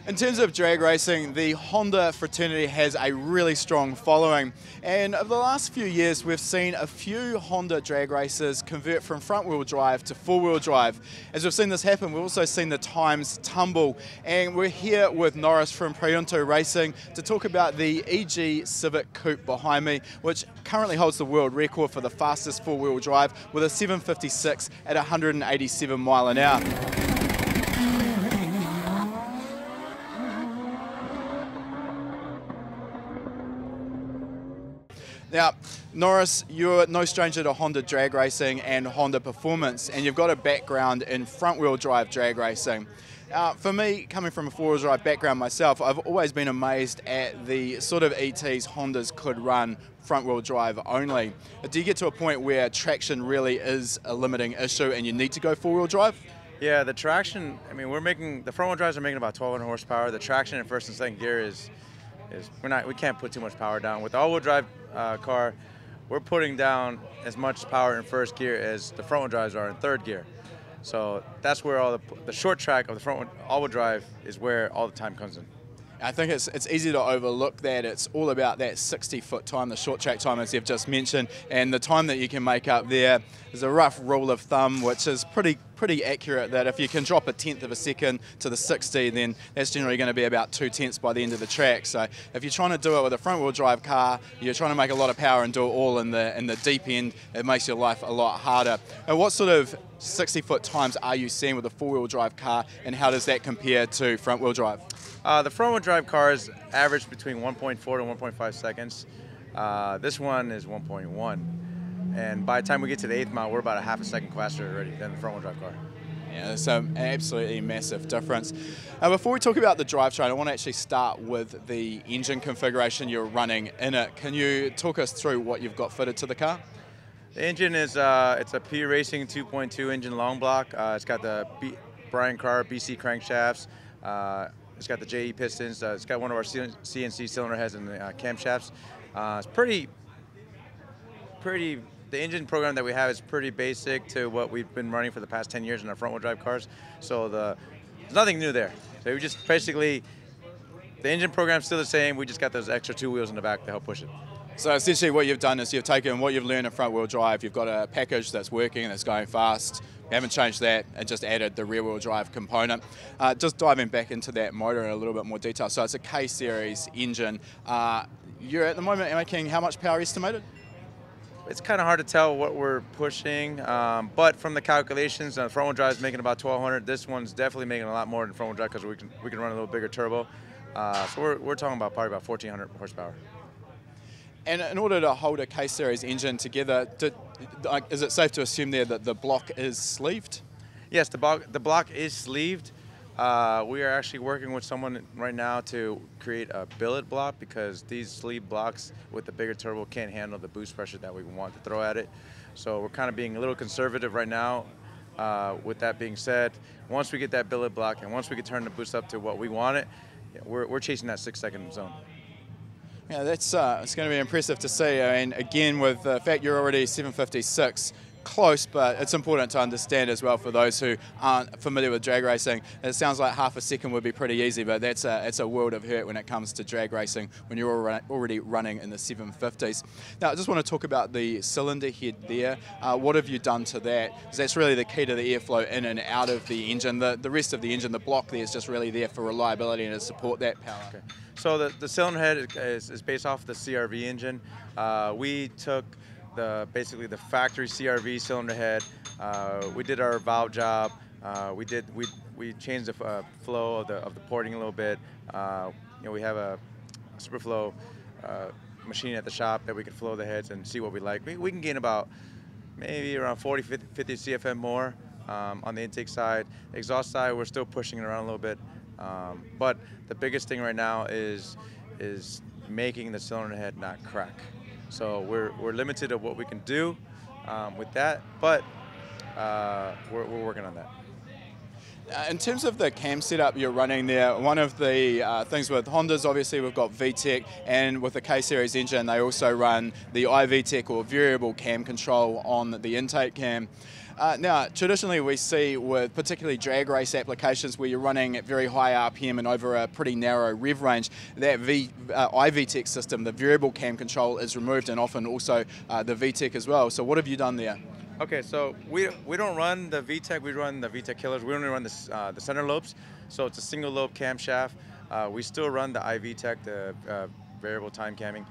In terms of drag racing, the Honda fraternity has a really strong following, and over the last few years we've seen a few Honda drag racers convert from front-wheel drive to four-wheel drive. As we've seen this happen, we've also seen the times tumble, and we're here with Norris from Prayoonto Racing to talk about the EG Civic Coupe behind me, which currently holds the world record for the fastest four-wheel drive with a 756 at 187 mile an hour. Now, Norris, you're no stranger to Honda drag racing and Honda performance, and you've got a background in front-wheel drive drag racing. For me, coming from a four-wheel drive background myself, I've always been amazed at the sort of ETs Hondas could run front-wheel drive only. Do you get to a point where traction really is a limiting issue and you need to go four-wheel drive? Yeah, the traction, I mean, the front-wheel drives are making about 1,200 horsepower. The traction in first and second gear is we can't put too much power down. With the all-wheel drive car, we're putting down as much power in first gear as the front-wheel drives are in third gear. So that's where all the short track of the front all-wheel drive is where all the time comes in. I think it's easy to overlook that. It's all about that 60-foot time, the short track time, as you've just mentioned, and the time that you can make up there is a rough rule of thumb, which is pretty accurate, that if you can drop a tenth of a second to the 60, then that's generally going to be about 2/10 by the end of the track. So if you're trying to do it with a front-wheel drive car, you're trying to make a lot of power and do it all in the deep end, it makes your life a lot harder. And what sort of 60-foot times are you seeing with a four-wheel drive car, and how does that compare to front-wheel drive? The front-wheel drive cars average between 1.4 to 1.5 seconds. This one is 1.1. And by the time we get to the 8th mile, we're about a half a second faster already than the front-wheel drive car. Yeah, it's an absolutely massive difference. Before we talk about the drivetrain, I want to actually start with the engine configuration you're running in it. Can you talk us through what you've got fitted to the car? The engine is it's a P Racing 2.2 engine long block. It's got the Brian Carr BC crankshafts. It's got the JE pistons. It's got one of our CNC cylinder heads and the camshafts. It's pretty. The engine program that we have is pretty basic to what we've been running for the past 10 years in our front-wheel drive cars. So there's nothing new there. So we just basically, the engine program's still the same. We just got those extra two wheels in the back to help push it. So essentially what you've done is you've taken what you've learned in front-wheel drive, you've got a package that's working, that's going fast, you haven't changed that, and just added the rear-wheel drive component. Just diving back into that motor in a little bit more detail. So it's a K-series engine. You're at the moment making how much power estimated? It's kind of hard to tell what we're pushing, but from the calculations, front-wheel drive is making about 1,200. This one's definitely making a lot more than front-wheel drive because we can run a little bigger turbo. So we're talking about probably about 1,400 horsepower. And in order to hold a K-series engine together, is it safe to assume there that the block is sleeved? Yes, the block is sleeved. We are actually working with someone right now to create a billet block because these sleeve blocks with the bigger turbo can't handle the boost pressure that we want to throw at it. So we're kind of being a little conservative right now. With that being said, once we get that billet block and once we can turn the boost up to what we want it, we're chasing that 6-second zone. Yeah, that's it's going to be impressive to see. I mean, again, with the fact you're already 756, close, but it's important to understand as well for those who aren't familiar with drag racing. It sounds like half a second would be pretty easy, but it's a world of hurt when it comes to drag racing when you're already running in the 750s. Now, I just want to talk about the cylinder head there. What have you done to that? Because that's really the key to the airflow in and out of the engine. The rest of the engine, the block there, is just really there for reliability and to support that power. Okay. So the cylinder head is based off the CRV engine. We took basically the factory CRV cylinder head. We did our valve job. We changed the flow of the porting a little bit. We have a Superflow machine at the shop that we can flow the heads and see what we like. We can gain about maybe around 50 CFM more on the intake side. The exhaust side, we're still pushing it around a little bit. But the biggest thing right now is making the cylinder head not crack. So we're limited of what we can do with that, but we're working on that. In terms of the cam setup you're running there, one of the things with Hondas, obviously we've got VTEC, and with the K-Series engine they also run the i-VTEC or variable cam control on the intake cam. Now, traditionally we see with particularly drag race applications where you're running at very high RPM and over a pretty narrow rev range, that i-VTEC system, the variable cam control, is removed, and often also the VTEC as well. So what have you done there? Okay, so we don't run the VTEC, we run the VTEC killers. We only run the center lobes, so it's a single lobe camshaft. We still run the i-VTEC, the variable time camming.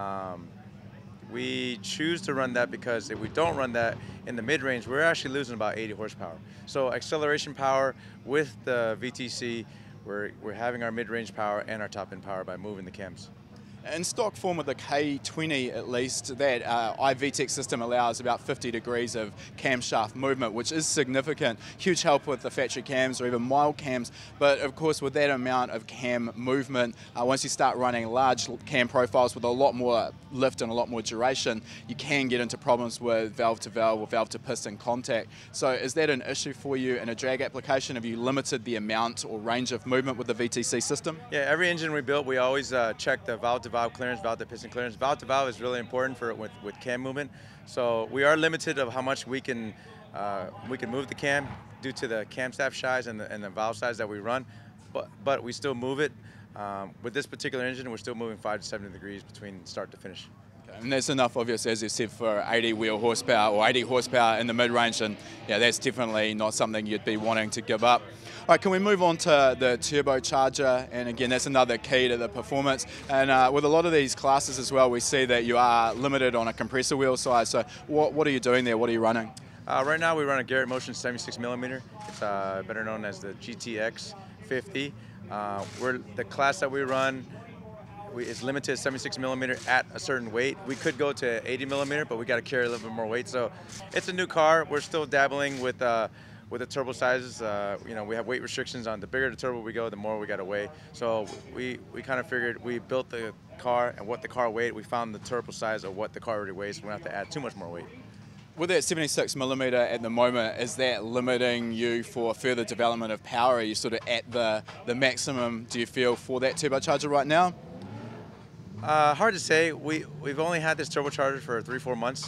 We choose to run that because if we don't run that in the mid-range, we're actually losing about 80 horsepower. So acceleration power with the VTC, we're having our mid-range power and our top-end power by moving the cams. In stock form with the K20 at least, that i-VTEC system allows about 50 degrees of camshaft movement, which is significant. Huge help with the factory cams or even mild cams, but of course with that amount of cam movement, once you start running large cam profiles with a lot more lift and a lot more duration, you can get into problems with valve-to-valve or valve-to-piston contact. So is that an issue for you in a drag application? Have you limited the amount or range of movement with the VTC system? Yeah, every engine we build, we always check the valve-to-valve clearance, valve-to-piston clearance. Valve-to-valve is really important for with cam movement. So we are limited of how much we can move the cam due to the camshaft size and the valve size that we run, but we still move it. With this particular engine, we're still moving 5 to 7 degrees between start to finish. And that's enough, obviously, as you said, for 80 wheel horsepower or 80 horsepower in the mid-range, and yeah, that's definitely not something you'd be wanting to give up. All right, can we move on to the turbocharger? And again, that's another key to the performance. And with a lot of these classes as well, we see that you are limited on a compressor wheel size. So what are you doing there? What are you running? Right now, we run a Garrett Motion 76mm. It's better known as the GTX50. The class that we run is limited to 76mm at a certain weight. We could go to 80mm, but we got to carry a little bit more weight. So it's a new car. We're still dabbling with the turbo sizes. You know, we have weight restrictions on the bigger the turbo we go, the more we got to weigh. So we kind of figured we built the car and what the car weighed. We found the turbo size of what the car already weighs. So we don't have to add too much more weight. With that 76mm at the moment, is that limiting you for further development of power? Are you sort of at the maximum, do you feel, for that turbocharger right now? Hard to say. We've only had this turbocharger for 3-4 months,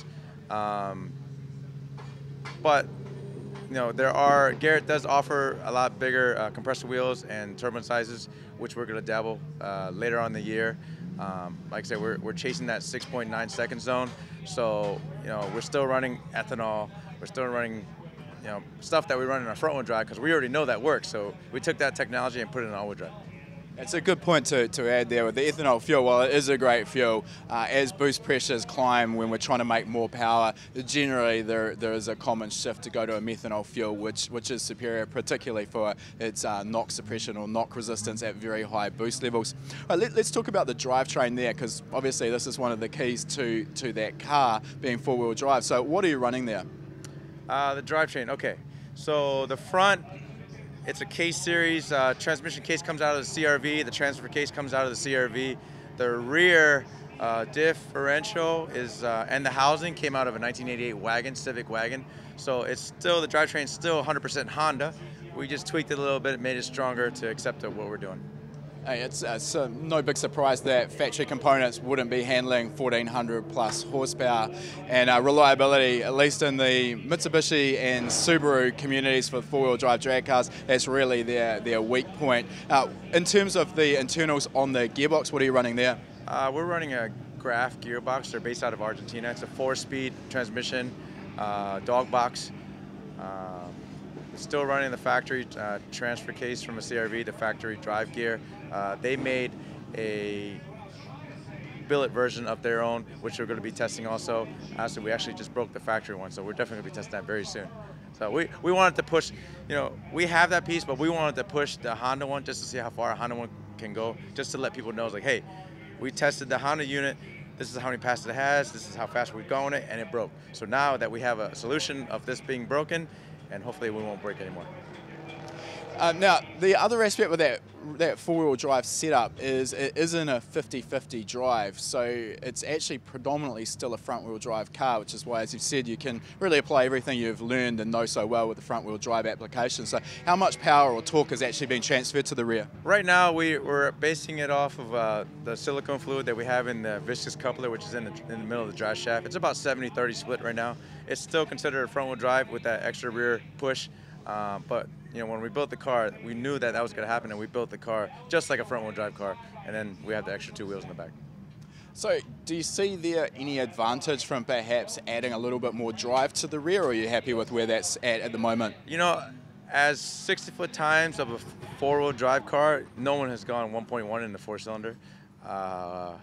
but you know, Garrett does offer a lot bigger compressor wheels and turbine sizes, which we're going to dabble later on in the year. Like I said, we're chasing that 6.9 second zone, so you know, we're still running ethanol. We're still running, you know, stuff that we run in our front-wheel drive because we already know that works. So we took that technology and put it in all-wheel drive. It's a good point to add there with the ethanol fuel. While it is a great fuel, as boost pressures climb when we're trying to make more power, generally there is a common shift to go to a methanol fuel, which is superior, particularly for its knock suppression or knock resistance at very high boost levels. All right, let's talk about the drivetrain there, because obviously this is one of the keys to that car being four-wheel drive. So what are you running there? The drivetrain, okay. So the front, it's a case series. Transmission case comes out of the CRV. The transfer case comes out of the CRV. The rear differential is and the housing came out of a 1988 wagon, Civic wagon. So it's still, the drivetrain's still 100% Honda. We just tweaked it a little bit, made it stronger to accept what we're doing. Hey, it's no big surprise that factory components wouldn't be handling 1400 plus horsepower, and reliability, at least in the Mitsubishi and Subaru communities for four-wheel drive drag cars, that's really their weak point. In terms of the internals on the gearbox, what are you running there? We're running a Graph gearbox. They're based out of Argentina. It's a 4-speed transmission, dog box. Still running the factory transfer case from a CRV, the factory drive gear. They made a billet version of their own, which we're going to be testing also. So we actually just broke the factory one, so we're definitely going to be testing that very soon. So we wanted to push, you know, we have that piece, but we wanted to push the Honda one just to see how far a Honda one can go, just to let people know, it's like, hey, we tested the Honda unit, this is how many passes it has, this is how fast we're going it, and it broke. So now that we have a solution of this being broken, and hopefully we won't break anymore. Now, the other aspect with that four-wheel drive setup is it isn't a 50-50 drive, so it's actually predominantly still a front-wheel drive car, which is why, as you've said, you can really apply everything you've learned and know so well with the front-wheel drive application. So how much power or torque has actually been transferred to the rear? Right now, we're basing it off of the silicone fluid that we have in the viscous coupler, which is in the middle of the drive shaft. It's about 70-30 split right now. It's still considered a front-wheel drive with that extra rear push, but you know, when we built the car, we knew that was going to happen, and we built the car just like a front-wheel drive car, and then we have the extra 2 wheels in the back. So do you see there any advantage from perhaps adding a little bit more drive to the rear, or are you happy with where that's at the moment? You know, as 60-foot times of a four-wheel drive car, no one has gone 1.1 in the four-cylinder. I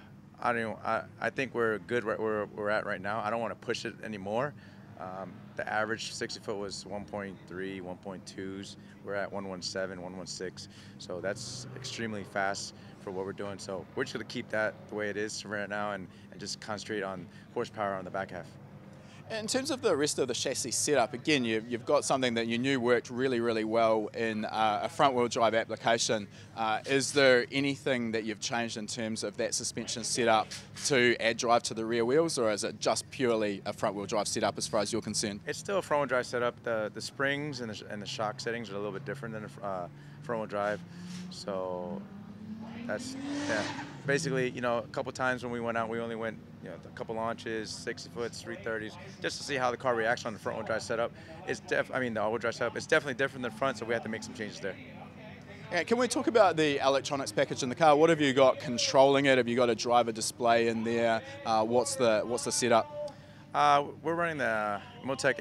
think we're good where we're at right now. I don't want to push it anymore. The average 60-foot was 1.3, 1.2s. We're at 117, 116. So that's extremely fast for what we're doing. So we're just going to keep that the way it is right now and just concentrate on horsepower on the back half. In terms of the rest of the chassis setup, again, you've got something that you knew worked really, really well in a front-wheel drive application. Is there anything that you've changed in terms of that suspension setup to add drive to the rear wheels, or is it just purely a front-wheel drive setup as far as you're concerned? It's still a front-wheel drive setup. The springs and the shock settings are a little bit different than a front-wheel drive. So that's, yeah. Basically, you know, a couple times when we went out, we only went, you know, a couple launches, 60-foots, 330s, just to see how the car reacts on the front-wheel drive setup. The all-wheel drive setup, it's definitely different than front, so we have to make some changes there. Yeah, can we talk about the electronics package in the car? What have you got controlling it? Have you got a driver display in there? What's the setup? We're running the MoTeC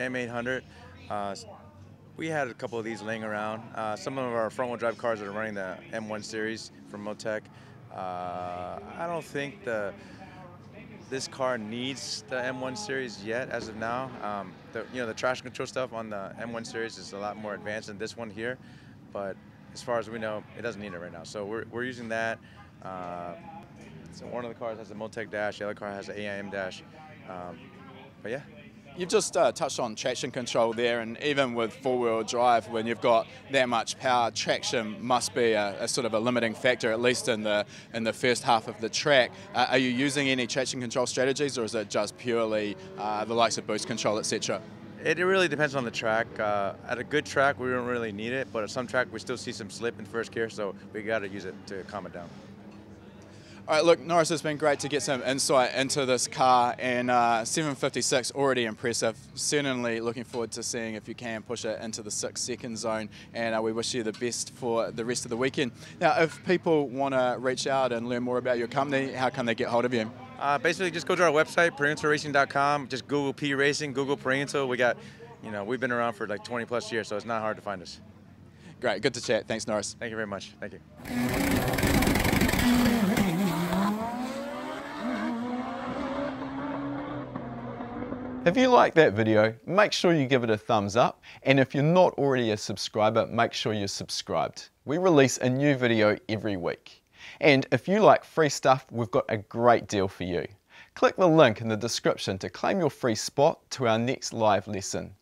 M800. We had a couple of these laying around. Some of our front-wheel drive cars are running the M1 series from MoTeC. I don't think this car needs the M1 series yet as of now. The traction control stuff on the M1 series is a lot more advanced than this one here, but as far as we know, it doesn't need it right now. So we're using that. So one of the cars has a MoTeC dash, the other car has an AIM dash. But yeah. You've just touched on traction control there, and even with four-wheel drive, when you've got that much power, traction must be a sort of a limiting factor, at least in the first half of the track. Are you using any traction control strategies, or is it just purely the likes of boost control, etc.? It really depends on the track. At a good track, we don't really need it, but at some track, we still see some slip in first gear, so we got to use it to calm it down. All right, look, Norris, it's been great to get some insight into this car, and 756 already impressive. Certainly looking forward to seeing if you can push it into the 6-second zone, and we wish you the best for the rest of the weekend. Now, if people want to reach out and learn more about your company, how can they get hold of you? Basically, just go to our website, PrayoontoRacing.com. Just Google P Racing, Google Prayoonto. We got, you know, we've been around for like 20+ years, so it's not hard to find us. Great, good to chat. Thanks, Norris. Thank you very much. Thank you. If you like that video, make sure you give it a thumbs up, and if you're not already a subscriber, make sure you're subscribed. We release a new video every week. And if you like free stuff, we've got a great deal for you. Click the link in the description to claim your free spot to our next live lesson.